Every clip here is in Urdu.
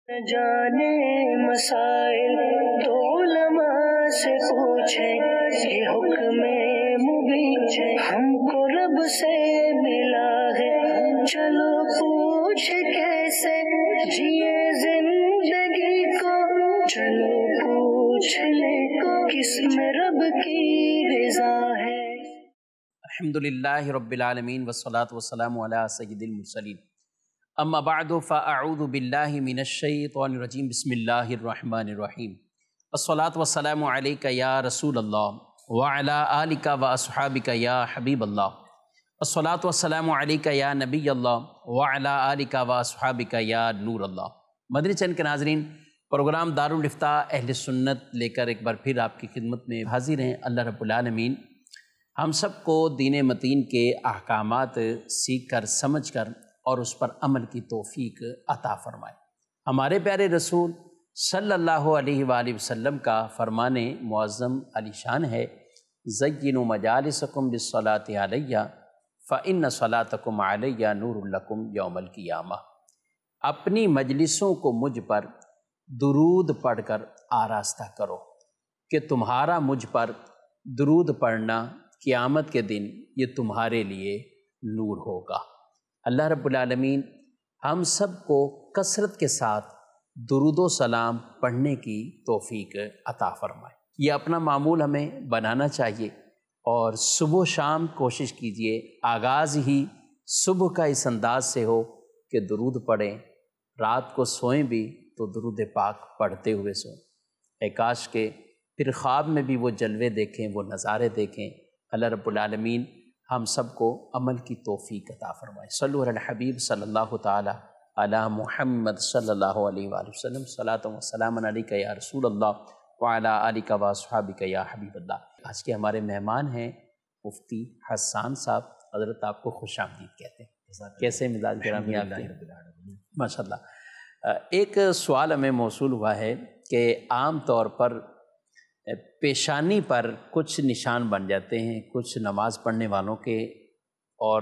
جانے مسائل تو علماء سے پوچھیں، یہ حکم مبین ہم کو رب سے ملا ہے، چلو پوچھ کیسے جیے زندگی کو، چلو پوچھ لے کس میں رب کی رضا ہے۔ الحمدللہ رب العالمین والصلاة والسلام علی سید المرسلین، اما بعد فاعوذ باللہ من الشیطان الرجیم، بسم اللہ الرحمن الرحیم، الصلاة والسلام علیک یا رسول اللہ وعلی آلک واصحابک یا حبیب اللہ، الصلاة والسلام علیک یا نبی اللہ وعلی آلک واصحابک یا نور اللہ۔ مدنی چینل کے ناظرین، پروگرام دارالافتاء اہل سنت لے کر ایک بار پھر آپ کی خدمت میں حاضر ہیں۔ اللہ رب العالمین ہم سب کو دین متین کے احکامات سیکھ کر، سمجھ کر اور اس پر عمل کی توفیق عطا فرمائے۔ ہمارے پیارے رسول صلی اللہ علیہ وآلہ وسلم کا فرمان معظم علی شان ہے، زینوا مجالسکم بالصلاۃ علیہ فإن صلاتکم علیہ نور لکم یوم القیامہ۔ اپنی مجلسوں کو مجھ پر درود پڑھ کر آراستہ کرو کہ تمہارا مجھ پر درود پڑھنا قیامت کے دن یہ تمہارے لیے نور ہوگا۔ اللہ رب العالمین ہم سب کو کثرت کے ساتھ درود و سلام پڑھنے کی توفیق عطا فرمائے۔ یہ اپنا معمول ہمیں بنانا چاہیے اور صبح و شام کوشش کیجئے آغاز ہی صبح کا اس انداز سے ہو کہ درود پڑھیں، رات کو سوئیں بھی تو درود پاک پڑھتے ہوئے سوئیں۔ اے کاش کہ پھر خواب میں بھی وہ جلوے دیکھیں، وہ نظارے دیکھیں۔ اللہ رب العالمین ہم سب کو عمل کی توفیق عطا فرمائے۔ صلو علی الحبیب صلی اللہ تعالی علی محمد صلی اللہ علیہ وآلہ وسلم، صلاۃ و سلام علیک یا رسول اللہ وعلی آلک واصحابک یا حبیب اللہ۔ آج کے ہمارے مہمان ہیں مفتی حسان صاحب، حضرت آپ کو خوش آمدید کہتے ہیں۔ کیسے مزاج گرامی آپ کے؟ ماشاء اللہ۔ ایک سوال ہمیں موصول ہوا ہے کہ عام طور پر پیشانی پر کچھ نشان بن جاتے ہیں کچھ نماز پڑھنے والوں کے، اور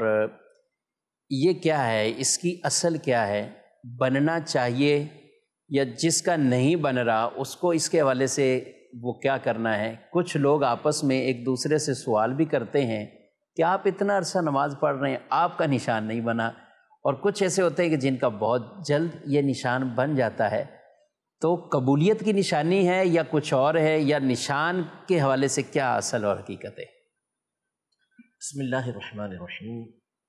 یہ کیا ہے، اس کی اصل کیا ہے؟ بننا چاہیے یا جس کا نہیں بن رہا اس کو اس کے حوالے سے وہ کیا کرنا ہے؟ کچھ لوگ آپس میں ایک دوسرے سے سوال بھی کرتے ہیں کہ آپ اتنا عرصہ نماز پڑھ رہے ہیں، آپ کا نشان نہیں بنا، اور کچھ ایسے ہوتے ہیں کہ جن کا بہت جلد یہ نشان بن جاتا ہے۔ تو قبولیت کی نشانی ہے یا کچھ اور ہے، یا نشان کے حوالے سے کیا اصل اور حقیقت ہے؟ بسم اللہ الرحمن الرحیم۔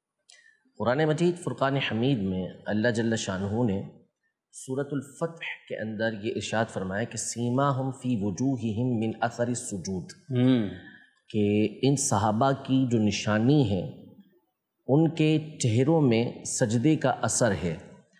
قرآن مجید فرقان حمید میں اللہ جل شانہ نے سورۃ الفتح کے اندر یہ ارشاد فرمایا کہ سیماہم فی وجوہہم من اثر السجود، کہ ان صحابہ کی جو نشانی ہے ان کے چہروں میں سجدے کا اثر ہے۔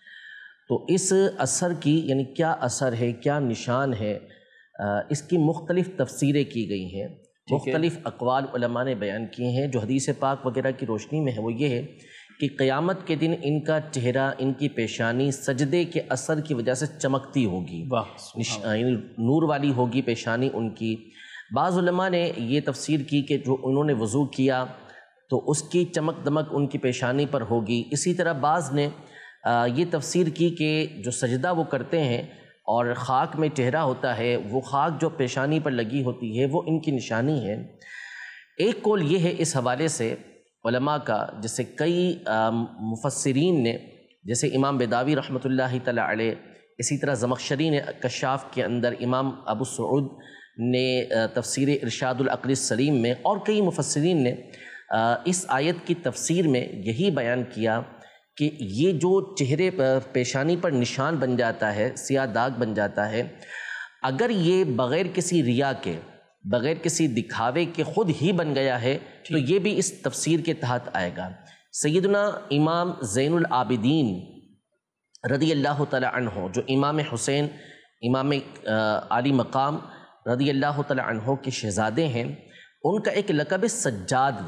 تو اس اثر کی یعنی کیا اثر ہے، کیا نشان ہے، اس کی مختلف تفسیریں کی گئی ہیں، مختلف اقوال علماء نے بیان کیے ہیں۔ جو حدیث پاک وغیرہ کی روشنی میں ہے وہ یہ ہے کہ قیامت کے دن ان کا چہرہ، ان کی پیشانی سجدے کے اثر کی وجہ سے چمکتی ہوگی، یعنی نور والی ہوگی پیشانی ان کی۔ بعض علماء نے یہ تفسیر کی کہ جو انہوں نے وضو کیا تو اس کی چمک دمک ان کی پیشانی پر ہوگی۔ اسی طرح بعض نے یہ تفسیر کی کہ جو سجدہ وہ کرتے ہیں اور خاک میں چہرہ ہوتا ہے، وہ خاک جو پیشانی پر لگی ہوتی ہے وہ ان کی نشانی ہے۔ ایک قول یہ ہے اس حوالے سے علماء کا، جسے کئی مفسرین نے، جیسے امام بیداوی رحمۃ اللہ تعالی علیہ، اسی طرح زمخشری نے کشاف کے اندر، امام ابو سعود نے تفسیر ارشاد العقل السلیم میں، اور کئی مفسرین نے اس آیت کی تفسیر میں یہی بیان کیا کہ یہ جو چہرے پر، پیشانی پر نشان بن جاتا ہے، سیاہ داغ بن جاتا ہے، اگر یہ بغیر کسی ریا کے، بغیر کسی دکھاوے کے خود ہی بن گیا ہے تو یہ بھی اس تفسیر کے تحت آئے گا۔ سیدنا امام زین العابدین رضی اللہ تعالی عنہ، جو امام حسین، امام عالی مقام رضی اللہ تعالی عنہ کے شہزادے ہیں، ان کا ایک لقب سجاد۔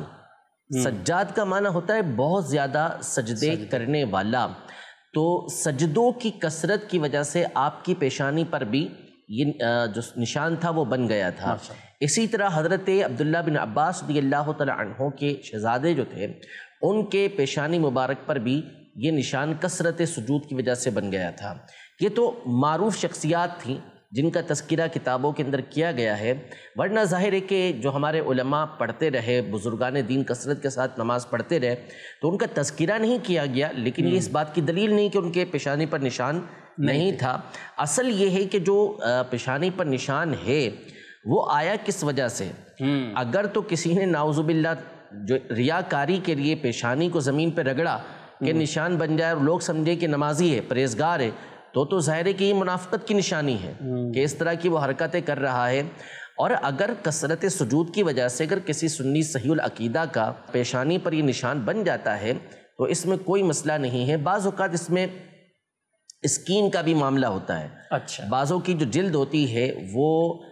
سجاد کا معنی ہوتا ہے بہت زیادہ سجدے کرنے والا۔ تو سجدوں کی کثرت کی وجہ سے آپ کی پیشانی پر بھی یہ جو نشان تھا وہ بن گیا تھا۔ اسی طرح حضرت عبداللہ بن عباس رضی اللہ تعالی عنہ کے شہزادے جو تھے، ان کے پیشانی مبارک پر بھی یہ نشان کثرت سجود کی وجہ سے بن گیا تھا یہ تو معروف شخصیات تھیں جن کا تذکرہ کتابوں کے اندر کیا گیا ہے، ورنہ ظاہر ہے کہ جو ہمارے علماء پڑھتے رہے، بزرگان دین کثرت کے ساتھ نماز پڑھتے رہے، تو ان کا تذکرہ نہیں کیا گیا، لیکن یہ اس بات کی دلیل نہیں کہ ان کے پیشانی پر نشان نہیں تھا۔ اصل یہ ہے کہ جو پیشانی پر نشان ہے وہ آیا کس وجہ سے؟ اگر تو کسی نے نعوذ باللہ جو ریاکاری کے لیے پیشانی کو زمین پہ رگڑا کہ نشان بن جائے اور لوگ سمجھے کہ نمازی ہے، پرہیزگار ہے، تو ظاہر ہے کہ یہ منافقت کی نشانی ہے کہ اس طرح کی وہ حرکتیں کر رہا ہے۔ اور اگر کثرت سجود کی وجہ سے اگر کسی سنی صحیح العقیدہ کا پیشانی پر یہ نشان بن جاتا ہے تو اس میں کوئی مسئلہ نہیں ہے۔ بعض اوقات اس میں اسکین کا بھی معاملہ ہوتا ہے۔ اچھا، بعضوں کی جو جلد ہوتی ہے وہ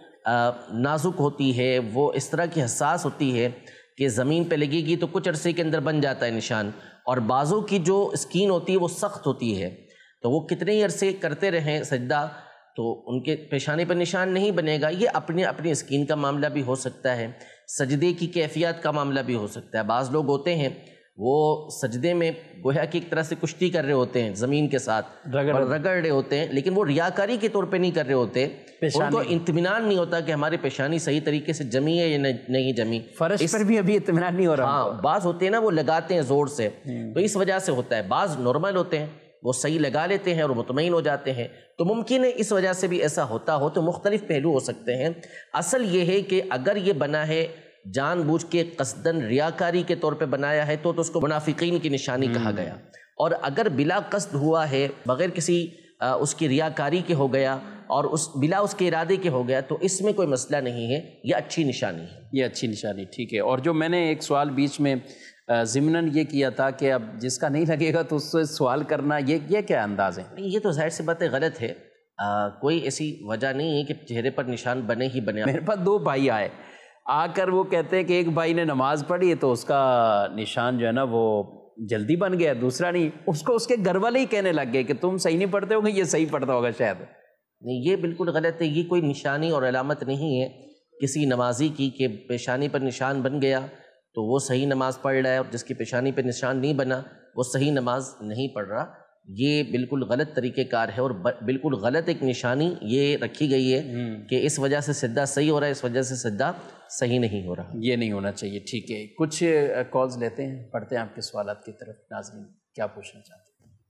نازک ہوتی ہے، وہ اس طرح کی حساس ہوتی ہے کہ زمین پہ لگے گی تو کچھ عرصے کے اندر بن جاتا ہے نشان، اور بعضوں کی جو اسکین ہوتی ہے وہ سخت ہوتی ہے، تو وہ کتنے ہی عرصے کرتے رہیں سجدہ تو ان کے پیشانی پر نشان نہیں بنے گا۔ یہ اپنی اپنی اسکین کا معاملہ بھی ہو سکتا ہے، سجدے کی کیفیت کا معاملہ بھی ہو سکتا ہے۔ بعض لوگ ہوتے ہیں وہ سجدے میں گویا کہ ایک طرح سے کشتی کر رہے ہوتے ہیں زمین کے ساتھ اور رگڑ رہے ہوتے ہیں، لیکن وہ ریاکاری کے طور پہ نہیں کر رہے ہوتے، ان کو اطمینان نہیں ہوتا کہ ہماری پیشانی صحیح طریقے سے جمی ہے یا نہیں جمی، فرش پر بھی ابھی اطمینان نہیں ہو رہا۔ ہاں، بعض ہوتے ہیں نا وہ لگاتے ہیں زور سے، تو اس وجہ سے ہوتا ہے۔ بعض نارمل ہوتے ہیں وہ صحیح لگا لیتے ہیں اور مطمئن ہو جاتے ہیں، تو ممکن ہے اس وجہ سے بھی ایسا ہوتا ہو، تو مختلف پہلو ہو سکتے ہیں۔ اصل یہ ہے کہ اگر یہ بنا ہے جان بوجھ کے قصدن ریاکاری کے طور پہ بنایا ہے تو اس کو منافقین کی نشانی کہا گیا، اور اگر بلا قصد ہوا ہے بغیر کسی اس کی ریاکاری کے ہو گیا اور بلا اس کے ارادے کے ہو گیا تو اس میں کوئی مسئلہ نہیں ہے، یہ اچھی نشانی ہے، یہ اچھی نشانی، ٹھیک ہے۔ اور جو میں نے ایک سوال بیچ میں ضمناً یہ کیا تھا کہ اب جس کا نہیں لگے گا تو اس سے سوال کرنا، یہ کیا انداز ہے؟ یہ تو ظاہر سی بات ہے غلط ہے، کوئی ایسی وجہ نہیں ہے کہ چہرے پر نشان بنے ہی بنے۔ میرے پاس 2 بھائی آئے، آ کر وہ کہتے ہیں کہ ایک بھائی نے نماز پڑھی تو اس کا نشان جو ہے نا وہ جلدی بن گیا، دوسرا نہیں۔ اس کو اس کے گھر والے ہی کہنے لگ گئے کہ تم صحیح نہیں پڑھتے ہوگے، یہ صحیح پڑھتا ہوگا شاید۔ نہیں، یہ بالکل غلط ہے، یہ کوئی نشانی اور علامت نہیں ہے کسی نمازی کی کہ پیشانی پر نشان بن گیا تو وہ صحیح نماز پڑھ رہا ہے، اور جس کی پیشانی پہ نشان نہیں بنا وہ صحیح نماز نہیں پڑھ رہا۔ یہ بالکل غلط طریقہ کار ہے اور بالکل غلط ایک نشانی یہ رکھی گئی ہے کہ اس وجہ سے سجدہ صحیح ہو رہا ہے، اس وجہ سے سجدہ صحیح نہیں ہو رہا۔ یہ نہیں ہونا چاہیے، ٹھیک ہے۔ کچھ کالز لیتے ہیں، پڑھتے ہیں آپ کے سوالات کی طرف۔ ناظرین کیا پوچھنا چاہتے ہیں؟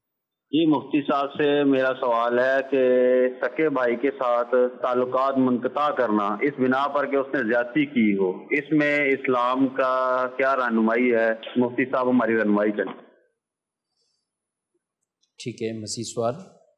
جی مفتی صاحب سے میرا سوال ہے کہ سکے بھائی کے ساتھ تعلقات منقطع کرنا اس بنا پر کہ اس نے زیادتی کی ہو، اس میں اسلام کا کیا رہنمائی ہے؟ مفتی صاحب ہماری رہنمائی کریں۔ ٹھیک ہے، مزید سوال؟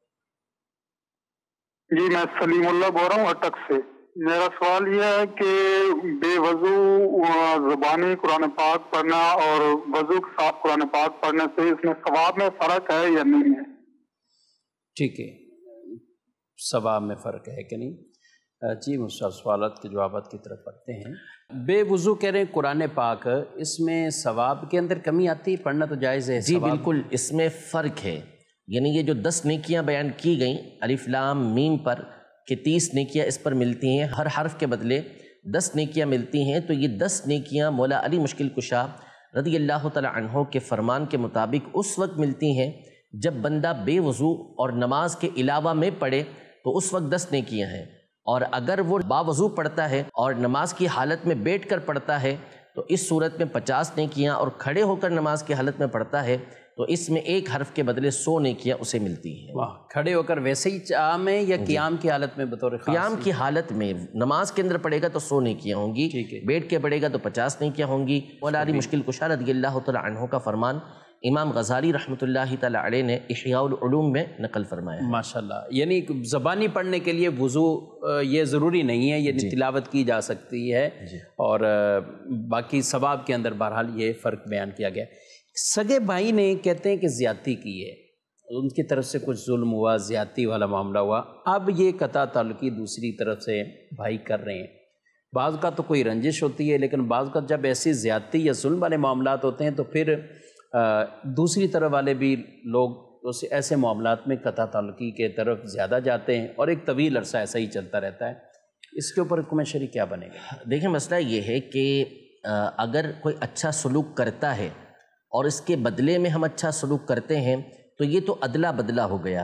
جی میں سلیم اللہ بول رہا ہوں اٹک سے۔ میرا سوال یہ ہے کہ بے وضو زبانی قرآن پاک پڑھنا اور وضو کے ساتھ قرآن پاک پڑھنے سے اس میں ثواب میں فرق ہے یا نہیں ہے؟ ٹھیک ہے، ثواب میں فرق ہے کہ نہیں؟ جی مستعد سوالات کے جوابات کی طرف پڑھتے ہیں۔ بے وضو کہہ رہے ہیں قرآن پاک، اس میں ثواب کے اندر کمی آتی ہے؟ پڑھنا تو جائز ہے؟ جی بالکل، اس میں فرق ہے، یعنی یہ جو 10 نیکیاں بیان کی گئیں الف لام میم پر کہ 30 نیکیاں اس پر ملتی ہیں، ہر حرف کے بدلے 10 نیکیاں ملتی ہیں، تو یہ 10 نیکیاں مولا علی مشکل کشا رضی اللہ تعالی عنہ کے فرمان کے مطابق اس وقت ملتی ہیں جب بندہ بے وضو اور نماز کے علاوہ میں پڑھے تو اس وقت 10 نیکیاں ہیں، اور اگر وہ باوضو پڑھتا ہے اور نماز کی حالت میں بیٹھ کر پڑھتا ہے تو اس صورت میں 50 نیکیاں، اور کھڑے ہو کر نماز کی حالت میں پڑھتا ہے تو اس میں ایک حرف کے بدلے 100 نیکیاں اسے ملتی ہیں۔ واہ، کھڑے ہو کر ویسے ہی عام ہے یا قیام کی حالت میں بطور خاص؟ قیام کی حالت میں نماز کے اندر پڑھے گا تو 100 نیکیاں ہوں گی، بیٹھ کے پڑھے گا تو 50 نیکیاں ہوں گی۔ مولا علی مشکل کشا رضی اللہ تعالی عنہ کا فرمان امام غزالی رحمۃ اللہ تعالی علیہ نے احیاء العلوم میں نقل فرمایا ہے۔ ماشاءاللہ، یعنی زبانی پڑھنے کے لیے وضو یہ ضروری نہیں ہے، یعنی تلاوت کی جا سکتی ہے، اور باقی ثواب کے اندر بہرحال یہ فرق بیان کیا گیا۔ سگے بھائی نے کہتے ہیں کہ زیادتی کی ہے، ان کی طرف سے کچھ ظلم ہوا، زیادتی والا معاملہ ہوا، اب یہ قطع تعلقی دوسری طرف سے بھائی کر رہے ہیں۔ بعض کا تو کوئی رنجش ہوتی ہے، لیکن بعض کا جب ایسی زیادتی یا ظلم والے معاملات ہوتے ہیں تو پھر دوسری طرف والے بھی لوگ ایسے معاملات میں قطع تعلقی کے طرف زیادہ جاتے ہیں، اور ایک طویل عرصہ ایسا ہی چلتا رہتا ہے۔ اس کے اوپر حکم شرعی کیا بنے گا؟ دیکھیں مسئلہ یہ ہے کہ اگر کوئی اچھا سلوک کرتا ہے اور اس کے بدلے میں ہم اچھا سلوک کرتے ہیں تو یہ تو ادلا بدلا ہو گیا۔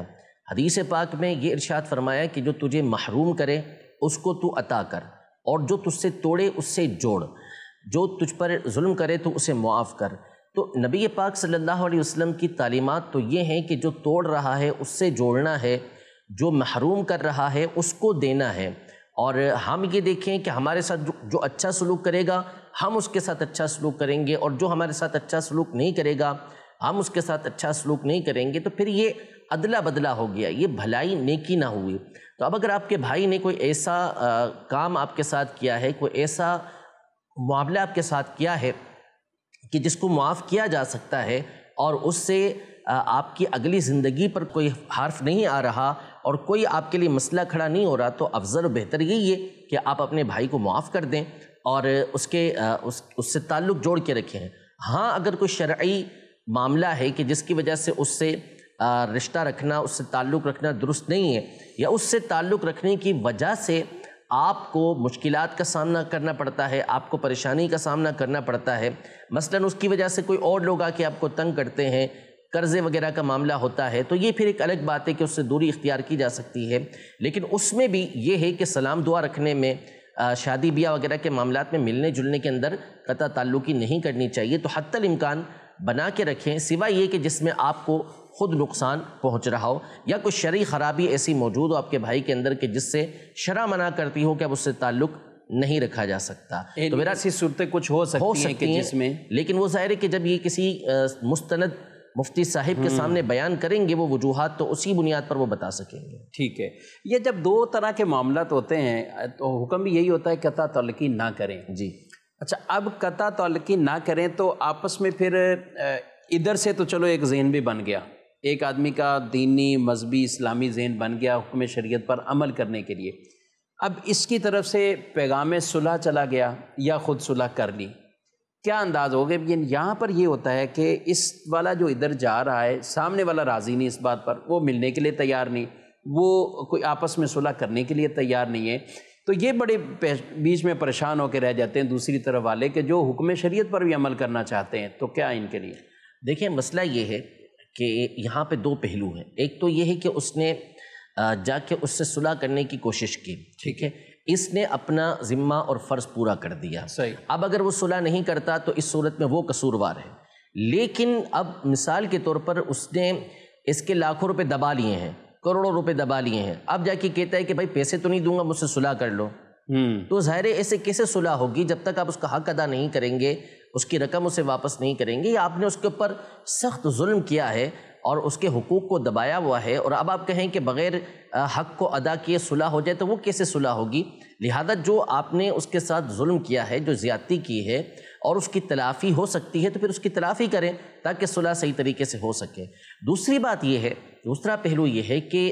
حدیث پاک میں یہ ارشاد فرمایا کہ جو تجھے محروم کرے اس کو تو عطا کر، اور جو تجھ سے توڑے اس سے جوڑ، جو تجھ پر ظلم کرے تو اسے معاف کر۔ تو نبی پاک صلی اللہ علیہ وسلم کی تعلیمات تو یہ ہیں کہ جو توڑ رہا ہے اس سے جوڑنا ہے، جو محروم کر رہا ہے اس کو دینا ہے، اور ہم یہ دیکھیں کہ ہمارے ساتھ جو اچھا سلوک کرے گا ہم اس کے ساتھ اچھا سلوک کریں گے، اور جو ہمارے ساتھ اچھا سلوک نہیں کرے گا ہم اس کے ساتھ اچھا سلوک نہیں کریں گے، تو پھر یہ عدلہ بدلہ ہو گیا، یہ بھلائی نیکی نہ ہوئی۔ تو اب اگر آپ کے بھائی نے کوئی ایسا کام آپ کے ساتھ کیا ہے، کوئی ایسا معاملہ آپ کے ساتھ کیا ہے کہ جس کو معاف کیا جا سکتا ہے، اور اس سے آپ کی اگلی زندگی پر کوئی حرف نہیں آ رہا اور کوئی آپ کے لیے مسئلہ کھڑا نہیں ہو رہا، تو افضل و بہتر یہی ہے کہ آپ اپنے بھائی کو معاف کر دیں اور اس سے تعلق جوڑ کے رکھیں۔ ہاں اگر کوئی شرعی معاملہ ہے کہ جس کی وجہ سے اس سے رشتہ رکھنا، اس سے تعلق رکھنا درست نہیں ہے، یا اس سے تعلق رکھنے کی وجہ سے آپ کو مشکلات کا سامنا کرنا پڑتا ہے، آپ کو پریشانی کا سامنا کرنا پڑتا ہے، مثلاً اس کی وجہ سے کوئی اور لوگ آ کے آپ کو تنگ کرتے ہیں، قرضے وغیرہ کا معاملہ ہوتا ہے، تو یہ پھر ایک الگ بات ہے کہ اس سے دوری اختیار کی جا سکتی ہے، لیکن اس میں بھی یہ ہے کہ سلام دعا رکھنے میں، شادی بیاہ وغیرہ کے معاملات میں ملنے جلنے کے اندر قطع تعلقی نہیں کرنی چاہیے، تو حتی الامکان بنا کے رکھیں، سوائے یہ کہ جس میں آپ کو خود نقصان پہنچ رہا ہو یا کوئی شرعی خرابی ایسی موجود ہو آپ کے بھائی کے اندر کہ جس سے شرع منع کرتی ہو کہ اب اس سے تعلق نہیں رکھا جا سکتا۔ تو میرا ایسی صورتیں کچھ ہو سکتی ہیں کہ جس میں، لیکن وہ ظاہر ہے کہ جب یہ کسی مستند مفتی صاحب کے سامنے بیان کریں گے وہ وجوہات، تو اسی بنیاد پر وہ بتا سکیں گے۔ ٹھیک ہے، یہ جب دو طرح کے معاملات ہوتے ہیں تو حکم بھی یہی ہوتا ہے قطع تعلقی نہ کریں۔ جی اچھا، اب قطع تعلقی نہ کریں تو آپس میں پھر ادھر سے تو چلو ایک ذہن بھی بن گیا، ایک آدمی کا دینی مذہبی اسلامی ذہن بن گیا حکم شریعت پر عمل کرنے کے لیے، اب اس کی طرف سے پیغام صلح چلا گیا یا خود صلح کر لی، کیا انداز ہوگا؟ یہاں پر یہ ہوتا ہے کہ اس والا جو ادھر جا رہا ہے سامنے والا راضی نہیں اس بات پر، وہ ملنے کے لیے تیار نہیں، وہ کوئی آپس میں صلح کرنے کے لیے تیار نہیں ہے، تو یہ بڑے بیچ میں پریشان ہو کے رہ جاتے ہیں دوسری طرف والے کہ جو حکم شریعت پر بھی عمل کرنا چاہتے ہیں، تو کیا ان کے لیے؟ دیکھیں مسئلہ یہ ہے کہ یہاں پہ دو پہلو ہیں، ایک تو یہ ہے کہ اس نے جا کے اس سے صلح کرنے کی کوشش کی، ٹھیک ہے، اس نے اپنا ذمہ اور فرض پورا کر دیا، صحیح۔ اب اگر وہ صلح نہیں کرتا تو اس صورت میں وہ قصوروار ہے، لیکن اب مثال کے طور پر اس نے اس کے لاکھوں روپے دبا لیے ہیں، کروڑوں روپے دبا لیے ہیں، اب جا کے کہتا ہے کہ بھائی پیسے تو نہیں دوں گا، مجھ سے صلح کر لو، تو ظاہر ہے ایسے کیسے صلح ہوگی جب تک آپ اس کا حق ادا نہیں کریں گے، اس کی رقم اسے واپس نہیں کریں گے، یا آپ نے اس کے اوپر سخت ظلم کیا ہے اور اس کے حقوق کو دبایا ہوا ہے، اور اب آپ کہیں کہ بغیر حق کو ادا کیے صلح ہو جائے تو وہ کیسے صلح ہوگی؟ لہذا جو آپ نے اس کے ساتھ ظلم کیا ہے، جو زیادتی کی ہے اور اس کی تلافی ہو سکتی ہے تو پھر اس کی تلافی کریں تاکہ صلح صحیح طریقے سے ہو سکے۔ دوسری بات یہ ہے، دوسرا پہلو یہ ہے کہ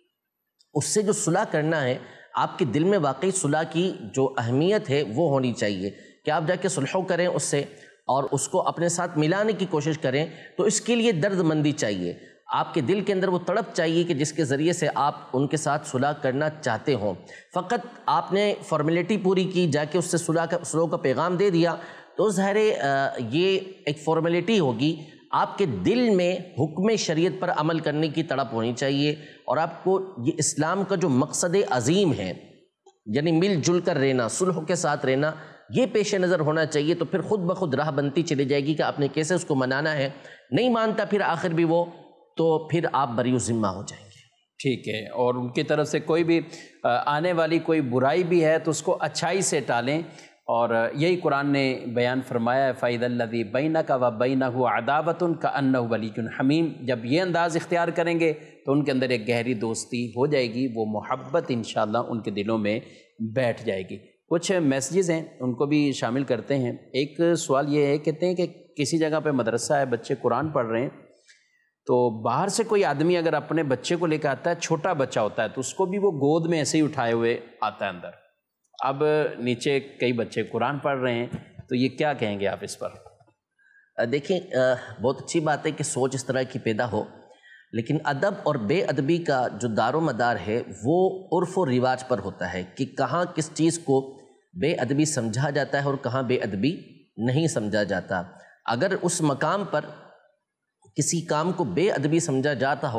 اس سے جو صلح کرنا ہے آپ کے دل میں واقعی صلح کی جو اہمیت ہے وہ ہونی چاہیے کہ آپ جا کے صلح کریں اس سے اور اس کو اپنے ساتھ ملانے کی کوشش کریں، تو اس کے لیے درد مندی چاہیے، آپ کے دل کے اندر وہ تڑپ چاہیے کہ جس کے ذریعے سے آپ ان کے ساتھ صلح کرنا چاہتے ہوں۔ فقط آپ نے فارمیلٹی پوری کی، جا کے اس سے صلح کا پیغام دے دیا، تو ظاہر یہ ایک فارمیلٹی ہوگی، آپ کے دل میں حکم شریعت پر عمل کرنے کی تڑپ ہونی چاہیے، اور آپ کو یہ اسلام کا جو مقصد عظیم ہے، یعنی مل جل کر رہنا، صلح کے ساتھ رہنا، یہ پیش نظر ہونا چاہیے، تو پھر خود بخود راہ بنتی چلی جائے گی کہ آپ نے کیسے اس کو منانا ہے، نہیں مانتا پھر آخر بھی وہ، تو پھر آپ بری ذمہ ہو جائیں گے۔ ٹھیک ہے، اور ان کی طرف سے کوئی بھی آنے والی کوئی برائی بھی ہے تو اس کو اچھائی سے ٹالیں، اور یہی قرآن نے بیان فرمایا ہے فَإِذَا الَّذِي بَيْنَكَ وَبَيْنَهُ عَدَاوَةٌ كَأَنَّهُ وَلِيٌّ حَمِيمٌ، جب یہ انداز اختیار کریں گے تو ان کے اندر ایک گہری دوستی ہو جائے گی، وہ محبت انشاءاللہ ان کے دلوں میں بیٹھ جائے گی۔ کچھ میسیجز ہیں ان کو بھی شامل کرتے ہیں۔ ایک سوال یہ ہے، کہتے ہیں کہ کسی جگہ پہ مدرسہ ہے، بچے قرآن پڑھ رہے ہیں، تو باہر سے کوئی آدمی اگر اپنے بچے کو لے کے آتا ہے، چھوٹا بچہ ہوتا ہے، تو اس کو بھی وہ گود میں ایسے ہی اٹھائے ہوئے آتا ہے اندر، اب نیچے کئی بچے قرآن پڑھ رہے ہیں، تو یہ کیا کہیں گے آپ اس پر؟ دیکھیں بہت اچھی بات ہے کہ سوچ اس طرح کی پیدا ہو، لیکن ادب اور بے ادبی کا جو دار و مدار ہے وہ عرف و رواج پر ہوتا ہے کہ کہاں کس چیز کو بے ادبی سمجھا جاتا ہے اور کہاں بے ادبی نہیں سمجھا جاتا۔ اگر اس مقام پر کسی کام کو بے ادبی سمجھا جاتا ہو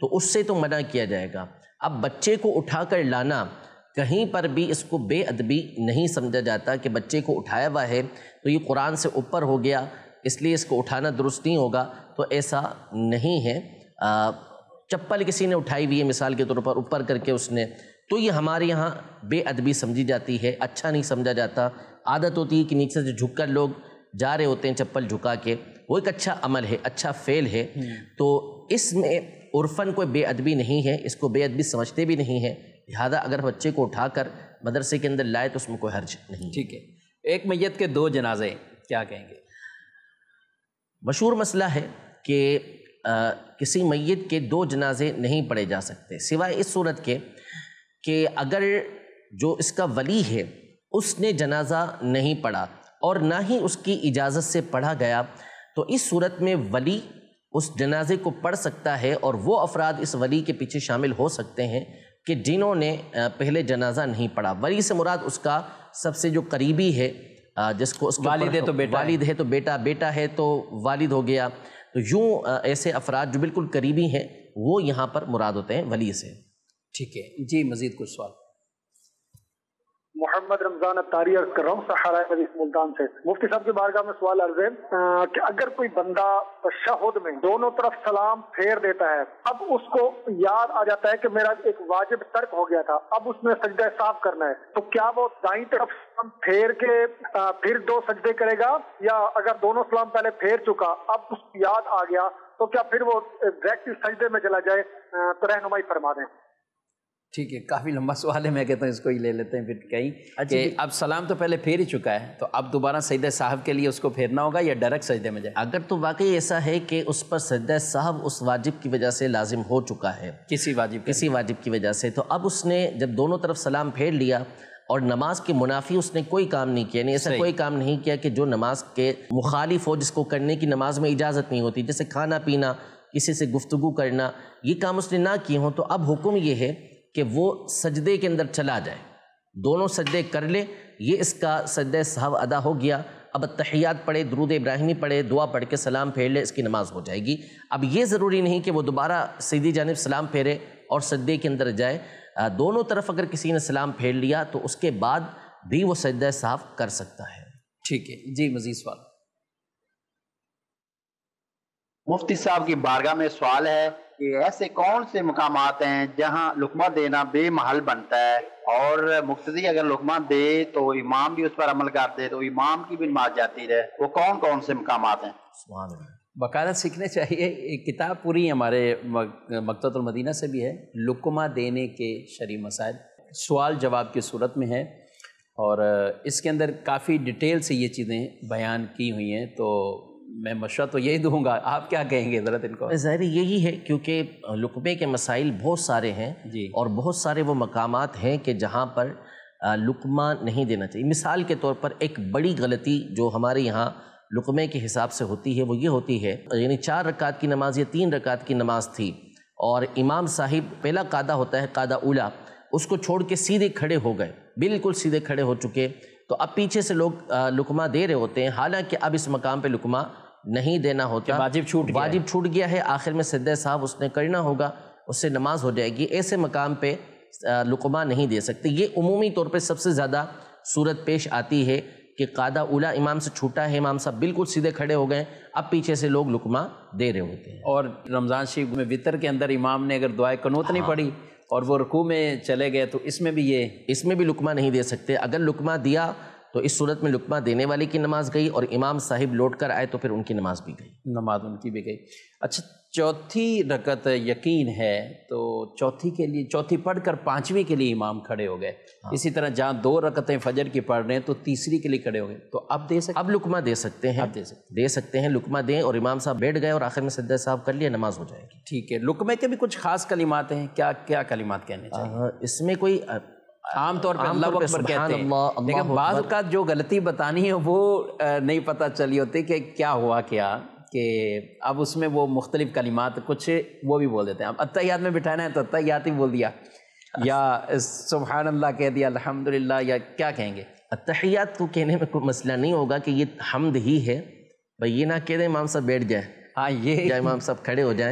تو اس سے تو منع کیا جائے گا۔ اب بچے کو اٹھا کر لانا، کہیں پر بھی اس کو بے ادبی نہیں سمجھا جاتا کہ بچے کو اٹھایا ہوا ہے تو یہ قرآن سے اوپر ہو گیا اس لیے اس کو اٹھانا درست نہیں ہوگا، تو ایسا نہیں ہے۔ چپل کسی نے اٹھائی ہوئی ہے مثال کے طور پر اوپر کر کے اس نے، تو یہ ہمارے یہاں بے ادبی سمجھی جاتی ہے، اچھا نہیں سمجھا جاتا۔ عادت ہوتی ہے کہ نیچے سے جھک کر لوگ جا رہے ہوتے ہیں چپل جھکا کے، وہ ایک اچھا عمل ہے، اچھا فعل ہے، تو اس میں عرفاً کوئی بے ادبی نہیں ہے، اس کو بے ادبی سمجھتے بھی نہیں ہے، لہذا اگر بچے کو اٹھا کر مدرسے کے اندر لائے تو اس میں کوئی حرج نہیں۔ ٹھیک ہے، ایک میت کے 2 جنازے کیا کہیں گے؟ مشہور مسئلہ ہے کہ کسی میت کے 2 جنازے نہیں پڑھے جا سکتے سوائے اس صورت کے کہ اگر جو اس کا ولی ہے اس نے جنازہ نہیں پڑھا اور نہ ہی اس کی اجازت سے پڑھا گیا، تو اس صورت میں ولی اس جنازے کو پڑھ سکتا ہے، اور وہ افراد اس ولی کے پیچھے شامل ہو سکتے ہیں کہ جنہوں نے پہلے جنازہ نہیں پڑھا۔ ولی سے مراد اس کا سب سے جو قریبی ہے، جس کو اس کے والد ہے تو بیٹا، والد ہے تو بیٹا، بیٹا ہے تو والد ہو گیا، تو یوں ایسے افراد جو بالکل قریبی ہیں وہ یہاں پر مراد ہوتے ہیں ولی سے۔ ٹھیک ہے جی، مزید کچھ سوال؟ محمد رمضان اتاری عرض کر رہا ہوں صحرائے حدیث ملتان سے۔ مفتی صاحب کی بارگاہ میں سوال عرض ہے کہ اگر کوئی بندہ تشہد میں دونوں طرف سلام پھیر دیتا ہے، اب اس کو یاد آ جاتا ہے کہ میرا ایک واجب ترک ہو گیا تھا، اب اس میں سجدہ صاف کرنا ہے، تو کیا وہ دائیں طرف سلام پھیر کے پھر 2 سجدے کرے گا، یا اگر دونوں سلام پہلے پھیر چکا اب اس کو یاد آ گیا تو کیا پھر وہ ڈائریکٹ سجدے میں چلا جائے؟ تو رہنمائی فرما دیں۔ ٹھیک ہے، کافی لمبا سوال ہے، میں کہتا ہوں اس کو ہی لے لیتے ہیں پھر کہیں کہ اب سلام تو پہلے پھیر ہی چکا ہے، تو اب دوبارہ سجدہ صاحب کے لیے اس کو پھیرنا ہوگا یا ڈائریکٹ سجدے میں جائے؟ اگر تو واقعی ایسا ہے کہ اس پر سجدہ صاحب اس واجب کی وجہ سے لازم ہو چکا ہے، کسی واجب کی وجہ سے، تو اب اس نے جب دونوں طرف سلام پھیر لیا اور نماز کے منافی اس نے کوئی کام نہیں کیا، یعنی ایسا کوئی کام نہیں کیا کہ جو نماز کے مخالف ہو، جس کو کرنے کی نماز میں اجازت نہیں ہوتی، جیسے کھانا پینا، کسی سے گفتگو کرنا، یہ کام اس نے نہ کیے ہوں، تو اب حکم یہ ہے کہ وہ سجدے کے اندر چلا جائے، دونوں سجدے کر لے، یہ اس کا سجدہ صاحب ادا ہو گیا۔ اب التحیات پڑھے، درود ابراہیمی پڑھے، دعا پڑھ کے سلام پھیر لے، اس کی نماز ہو جائے گی۔ اب یہ ضروری نہیں کہ وہ دوبارہ سیدھی جانب سلام پھیرے اور سجدے کے اندر جائے، دونوں طرف اگر کسی نے سلام پھیر لیا تو اس کے بعد بھی وہ سجدہ صاحب کر سکتا ہے۔ ٹھیک ہے جی، مزید سوال؟ مفتی صاحب کی بارگاہ میں سوال ہے کہ ایسے کون سے مقامات ہیں جہاں لقمہ دینا بے محل بنتا ہے، اور مقتدی اگر لقمہ دے تو امام بھی اس پر عمل کر دے تو امام کی بھی نماز جاتی رہے، وہ کون کون سے مقامات ہیں؟ سبحان اللہ، باقاعدہ سیکھنے چاہیے، ایک کتاب پوری ہمارے مکتبۃ المدینہ سے بھی ہے، لقمہ دینے کے شرعی مسائل، سوال جواب کی صورت میں ہے، اور اس کے اندر کافی ڈیٹیل سے یہ چیزیں بیان کی ہوئی ہیں، تو میں مشورہ تو یہی دوں گا، آپ کیا کہیں گے ذرا ان کو؟ ظاہر یہی ہے کیونکہ لقمے کے مسائل بہت سارے ہیں جی، اور بہت سارے وہ مقامات ہیں کہ جہاں پر لقمہ نہیں دینا چاہیے۔ مثال کے طور پر ایک بڑی غلطی جو ہمارے یہاں لقمے کے حساب سے ہوتی ہے وہ یہ ہوتی ہے، یعنی 4 رکعت کی نماز یا 3 رکعت کی نماز تھی اور امام صاحب پہلا قادہ ہوتا ہے، قادہ اولا، اس کو چھوڑ کے سیدھے کھڑے ہو گئے، بالکل سیدھے کھڑے ہو چکے، تو اب پیچھے سے لوگ لقمہ دے رہے ہوتے ہیں، حالانکہ اب اس مقام پہ لقمہ نہیں دینا ہوتا، واجب چھوٹ گیا ہے، آخر میں سجدہ صاحب اس نے کرنا ہوگا، اس سے نماز ہو جائے گی، ایسے مقام پہ لقمہ نہیں دے سکتے۔ یہ عمومی طور پہ سب سے زیادہ صورت پیش آتی ہے کہ قادہ اولا امام سے چھوٹا ہے، امام صاحب بالکل سیدھے کھڑے ہو گئے، اب پیچھے سے لوگ لقمہ دے رہے ہوتے ہیں۔ اور رمضان شریف میں وطر کے اندر امام نے اگر دعائے قنوت نہیں پڑھی اور وہ رکوع میں چلے گئے تو اس میں بھی لقمہ نہیں دے سکتے۔ اگر لقمہ دیا تو اس صورت میں لقمہ دینے والے کی نماز گئی، اور امام صاحب لوٹ کر آئے تو پھر ان کی نماز بھی گئی، نماز ان کی بھی گئی۔ اچھا، چوتھی رکعت یقین ہے تو چوتھی پڑھ کر 5ویں کے لیے امام کھڑے ہو گئے، اسی طرح جہاں 2 رکعتیں فجر کی پڑھ رہے ہیں تو تیسری کے لیے کھڑے ہو گئے، تو اب لقمہ دے سکتے ہیں، دے سکتے ہیں، لقمہ دیں، اور امام صاحب بیٹھ گئے اور آخر میں سجدہ صاحب کر لیا، نماز ہو جائے گی۔ ٹھیک ہے، لقمے کے بھی کچھ خاص کلمات ہیں، کیا کلمات کہنے چاہیے؟ اس میں کوئی عام طور پہ اللہ اکبر کہتے ہیں، لیکن بعض اوقات جو غلطی بتانی ہے وہ نہیں پتہ چلی ہوتی کہ کیا ہوا کہ اب اس میں وہ مختلف کلمات کچھ وہ بھی بول دیتے ہیں، اب اتحیات میں بٹھانا ہے تو اتحیات ہی بول دیا، یا سبحان اللہ کہہ دیا، الحمدللہ، یا کیا کہیں گے؟ اتحیات کو کہنے میں کوئی مسئلہ نہیں ہوگا کہ یہ حمد ہی ہے، بھئی یہ نہ کہہ دیں امام صاحب بیٹھ جائیں، ہاں، یہ یا امام صاحب کھڑے ہو جائیں،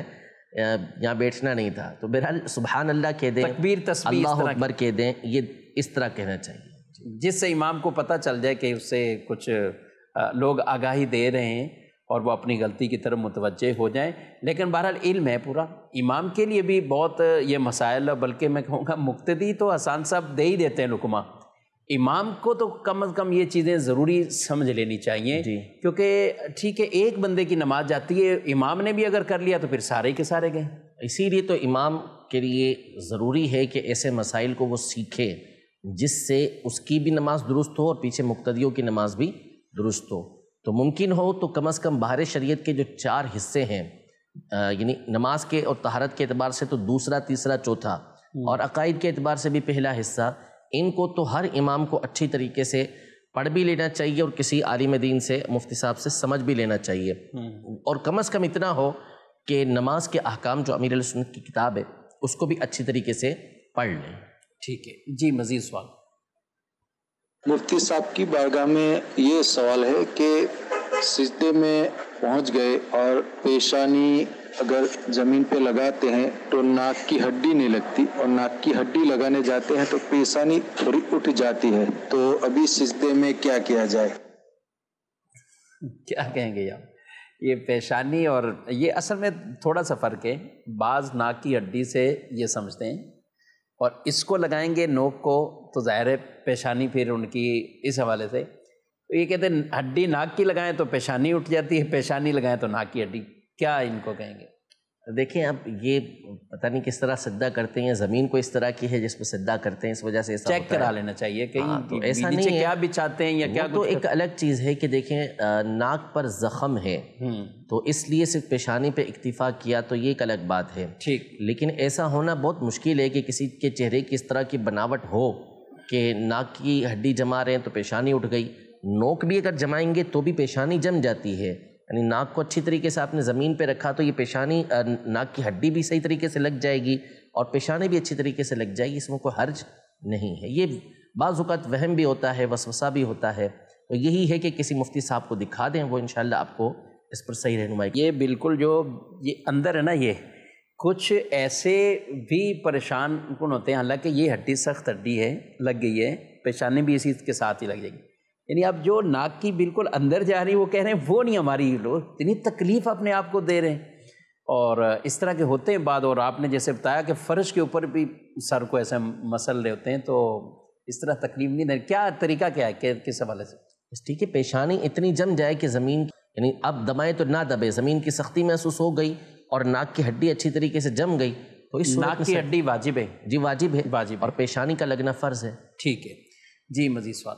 یہاں بیٹھنا نہیں تھا. تو بہرحال سبحان اللہ کہہ دیں, تکبیر تسبیح اللہ اکبر کہہ دیں, یہ اس طرح کہنا چاہیے جس سے امام کو پتہ چل جائے کہ اس سے کچھ لوگ آگاہی دے رہے ہیں اور وہ اپنی غلطی کی طرف متوجہ ہو جائیں. لیکن بہرحال علم ہے پورا, امام کے لیے بھی بہت یہ مسائل, بلکہ میں کہوں گا مقتدی تو آسان صاحب دے ہی دیتے ہیں لقمہ, امام کو تو کم از کم یہ چیزیں ضروری سمجھ لینی چاہیے جی. کیونکہ ٹھیک ہے ایک بندے کی نماز جاتی ہے, امام نے بھی اگر کر لیا تو پھر سارے کے سارے گئے. اسی لیے تو امام کے لیے ضروری ہے کہ ایسے مسائل کو وہ سیکھے جس سے اس کی بھی نماز درست ہو اور پیچھے مقتدیوں کی نماز بھی درست ہو. تو ممکن ہو تو کم از کم باہر شریعت کے جو 4 حصے ہیں, یعنی نماز کے اور طہارت کے اعتبار سے تو دوسرا, تیسرا, چوتھا, اور عقائد کے اعتبار سے بھی پہلا حصہ, ان کو تو ہر امام کو اچھی طریقے سے پڑھ بھی لینا چاہیے اور کسی عالم دین سے, مفتی صاحب سے سمجھ بھی لینا چاہیے. اور کم از کم اتنا ہو کہ نماز کے احکام جو امیر علیہ سنت کی کتاب ہے اس کو بھی اچھی طریقے سے پڑھ لیں. ٹھیک ہے جی, مزید سوال. مفتی صاحب کی بارگاہ میں یہ سوال ہے کہ سجدے میں پہنچ گئے اور پیشانی اگر زمین پہ لگاتے ہیں تو ناک کی ہڈی نہیں لگتی, اور ناک کی ہڈی لگانے جاتے ہیں تو پیشانی تھوڑی اٹھ جاتی ہے, تو ابھی سجدے میں کیا کیا جائے؟ کیا کہیں گے یار, یہ پیشانی اور یہ اصل میں تھوڑا سا فرق ہے. بعض ناک کی ہڈی سے یہ سمجھتے ہیں اور اس کو لگائیں گے نوک کو تو ظاہر ہے پیشانی پھر ان کی اس حوالے سے, تو یہ کہتے ہیں ہڈی ناک کی لگائیں تو پیشانی اٹھ جاتی ہے, پیشانی لگائیں تو ناک کی ہڈی. کیا ان کو کہیں گے؟ دیکھیں اب یہ پتہ نہیں کس طرح سجدہ کرتے ہیں, زمین کو اس طرح کی ہے جس پہ سجدہ کرتے ہیں, اس وجہ سے ایسا چیک کرا لینا چاہیے کہیں تو ایسا نیچے نہیں ہے. کیا بچھاتے ہیں یا کیا تو ایک الگ چیز ہے کہ دیکھیں ناک پر زخم ہے تو اس لیے صرف پیشانی پہ اکتفا کیا تو یہ ایک الگ بات ہے. ٹھیک, لیکن ایسا ہونا بہت مشکل ہے کہ کسی کے چہرے کی اس طرح کی بناوٹ ہو کہ ناک کی ہڈی جما رہے ہیں تو پیشانی اٹھ گئی, نوک بھی اگر جمائیں گے تو بھی پیشانی جم جاتی ہے. یعنی ناک کو اچھی طریقے سے آپ نے زمین پہ رکھا تو یہ پیشانی, ناک کی ہڈی بھی صحیح طریقے سے لگ جائے گی اور پیشانی بھی اچھی طریقے سے لگ جائے گی, اس میں کوئی حرج نہیں ہے. یہ بعض اوقات وہم بھی ہوتا ہے, وسوسہ بھی ہوتا ہے, تو یہی ہے کہ کسی مفتی صاحب کو دکھا دیں, وہ انشاءاللہ آپ کو اس پر صحیح رہنمائی. یہ بالکل جو یہ اندر ہے نا, یہ کچھ ایسے بھی پریشان کن ہوتے ہیں, حالانکہ یہ ہڈی سخت ہڈی ہے, لگ گئی ہے, پیشانی بھی اسی کے ساتھ ہی لگ جائے گی. یعنی اب جو ناک کی بالکل اندر جا رہی وہ کہہ رہے ہیں وہ نہیں ہماری لوگ, اتنی تکلیف اپنے آپ کو دے رہے ہیں. اور اس طرح کے ہوتے ہیں بعد, اور آپ نے جیسے بتایا کہ فرش کے اوپر بھی سر کو ایسے مسل رہے ہوتے ہیں, تو اس طرح تکلیف نہیں دے. کیا طریقہ کیا ہے, کس حوالے سے؟ ٹھیک ہے, پیشانی اتنی جم جائے کہ زمین, یعنی اب دبائیں تو نہ دبے, زمین کی سختی محسوس ہو گئی اور ناک کی ہڈی اچھی طریقے سے جم گئی تو اس ناک کی ہڈی واجب ہے. جی واجب ہے, واجب, اور پیشانی کا لگنا فرض ہے. ٹھیک ہے جی, مزید سوال.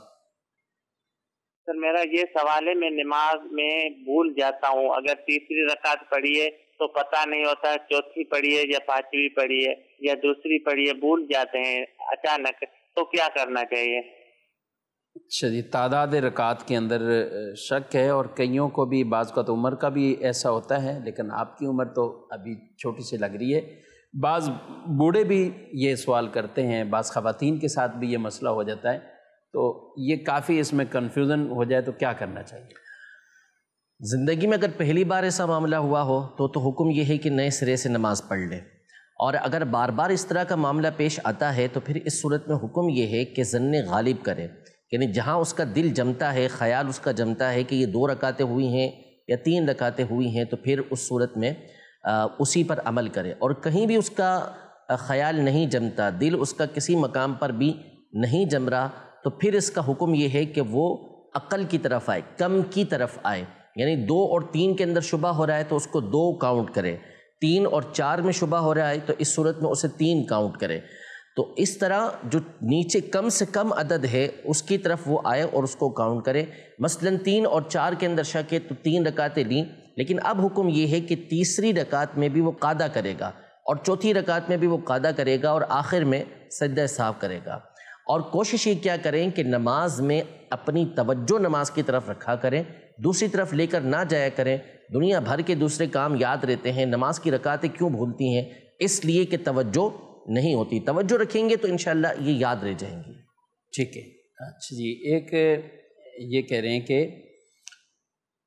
سر میرا یہ سوال ہے, میں نماز میں بھول جاتا ہوں, اگر تیسری رکعت پڑھی ہے تو پتہ نہیں ہوتا چوتھی پڑھی ہے یا پانچویں پڑھی ہے یا دوسری پڑھی ہے, بھول جاتے ہیں اچانک, تو کیا کرنا چاہیے؟ اچھا جی, تعداد رکعات کے اندر شک ہے, اور کئیوں کو بھی بعض کا تو عمر کا بھی ایسا ہوتا ہے, لیکن آپ کی عمر تو ابھی چھوٹی سی لگ رہی ہے. بعض بوڑھے بھی یہ سوال کرتے ہیں, بعض خواتین کے ساتھ بھی یہ مسئلہ ہو جاتا ہے, تو یہ کافی اس میں کنفیوژن ہو جائے تو کیا کرنا چاہیے؟ زندگی میں اگر پہلی بار ایسا معاملہ ہوا ہو تو حکم یہ ہے کہ نئے سرے سے نماز پڑھ لے, اور اگر بار بار اس طرح کا معاملہ پیش آتا ہے تو پھر اس صورت میں حکم یہ ہے کہ ظن غالب کرے, یعنی جہاں اس کا دل جمتا ہے, خیال اس کا جمتا ہے کہ یہ 2 رکعتیں ہوئی ہیں یا 3 رکعتیں ہوئی ہیں, تو پھر اس صورت میں اسی پر عمل کرے. اور کہیں بھی اس کا خیال نہیں جمتا, دل اس کا کسی مقام پر بھی نہیں جم رہا, تو پھر اس کا حکم یہ ہے کہ وہ اقل کی طرف آئے, کم کی طرف آئے. یعنی 2 اور 3 کے اندر شبہ ہو رہا ہے تو اس کو 2 کاؤنٹ کرے, 3 اور 4 میں شبہ ہو رہا ہے تو اس صورت میں اسے 3 کاؤنٹ کرے. تو اس طرح جو نیچے کم سے کم عدد ہے اس کی طرف وہ آئے اور اس کو کاؤنٹ کرے. مثلا 3 اور 4 کے اندر شک ہے تو 3 رکعتیں لیں, لیکن اب حکم یہ ہے کہ تیسری رکعت میں بھی وہ قاعدہ کرے گا اور چوتھی رکعت میں بھی وہ قاعدہ کرے گا اور آخر میں سجدہ سہو کرے گا. اور کوشش یہ کیا کریں کہ نماز میں اپنی توجہ نماز کی طرف رکھا کریں, دوسری طرف لے کر نہ جایا کریں. دنیا بھر کے دوسرے کام یاد رہتے ہیں, نماز کی رکعتیں کیوں بھولتی ہیں؟ اس لیے کہ توجہ نہیں ہوتی. توجہ رکھیں گے تو انشاءاللہ یہ یاد رہ جائیں گی. ٹھیک ہے. اچھا جی, ایک یہ کہہ رہے ہیں کہ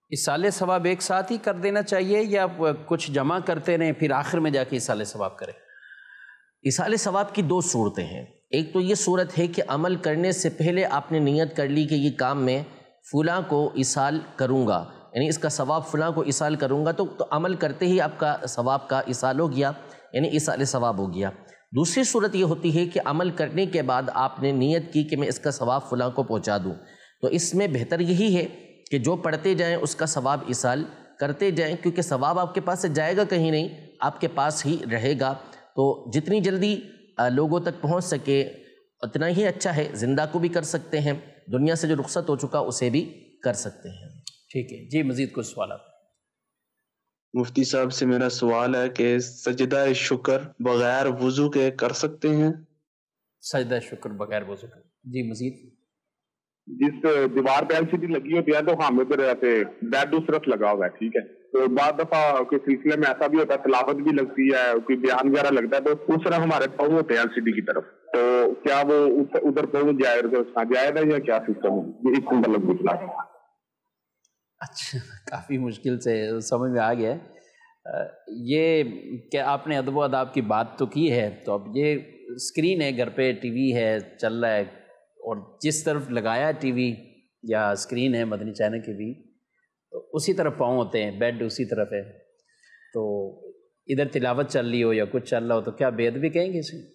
اصال ثواب ایک ساتھ ہی کر دینا چاہیے یا کچھ جمع کرتے رہیں پھر آخر میں جا کے اصال ثواب کریں؟ اصال ثواب کی دو صورتیں ہیں. ایک تو یہ صورت ہے کہ عمل کرنے سے پہلے آپ نے نیت کر لی کہ یہ کام میں فلاں کو اصال کروں گا، یعنی اس کا ثواب فلاں کو اصال کروں گا، تو عمل کرتے ہی آپ کا ثواب کا اصال ہو گیا، یعنی اصال ثواب ہو گیا. دوسری صورت یہ ہوتی ہے کہ عمل کرنے کے بعد آپ نے نیت کی کہ میں اس کا ثواب فلاں کو پہنچا دوں. تو اس میں بہتر یہی ہے کہ جو پڑھتے جائیں اس کا ثواب اصال کرتے جائیں، کیونکہ ثواب آپ کے پاس سے جائے گا کہیں نہیں، آپ کے پاس ہی رہے گا. تو جتنی جلدی لوگوں تک پہنچ سکے اتنا ہی اچھا ہے. زندہ کو بھی کر سکتے ہیں، دنیا سے جو رخصت ہو چکا اسے بھی کر سکتے ہیں. ٹھیک ہے جی، مزید کچھ سوالات؟ مفتی صاحب سے میرا سوال ہے کہ سجدہ شکر بغیر وضو کے کر سکتے ہیں؟ سجدہ شکر بغیر وضو کے، جی مزید؟ جس دیوار پہ LCD لگی ہوتی ہے تو ہم ادھر رہتے بیڈ اس طرف لگا ہوا ہے، ٹھیک ہے، تو بعض دفعہ کوئی سلسلے میں ایسا بھی ہوتا ہے تلاوت بھی لگتی ہے، کوئی بیان وغیرہ لگتا ہے، تو اس طرح ہمارے پاؤں ہوتے ہیں LCD کی طرف، تو کیا وہ ادھر پاؤں جائز ہے یا کیا سسٹم ہے؟ اس مطلب پوچھنا. اچھا، کافی مشکل سے سمجھ میں آ گیا ہے. یہ کہ آپ نے ادب و آداب کی بات تو کی ہے، تو اب یہ اسکرین ہے گھر پہ، ٹی وی ہے چل رہا ہے، اور جس طرف لگایا ٹی وی یا اسکرین ہے مدنی چینل کی بھی، تو اسی طرف پاؤں ہوتے ہیں، بیڈ اسی طرف ہے، تو ادھر تلاوت چل رہی ہو یا کچھ چل رہا ہو تو کیا بے ادبی کہیں گے اسے؟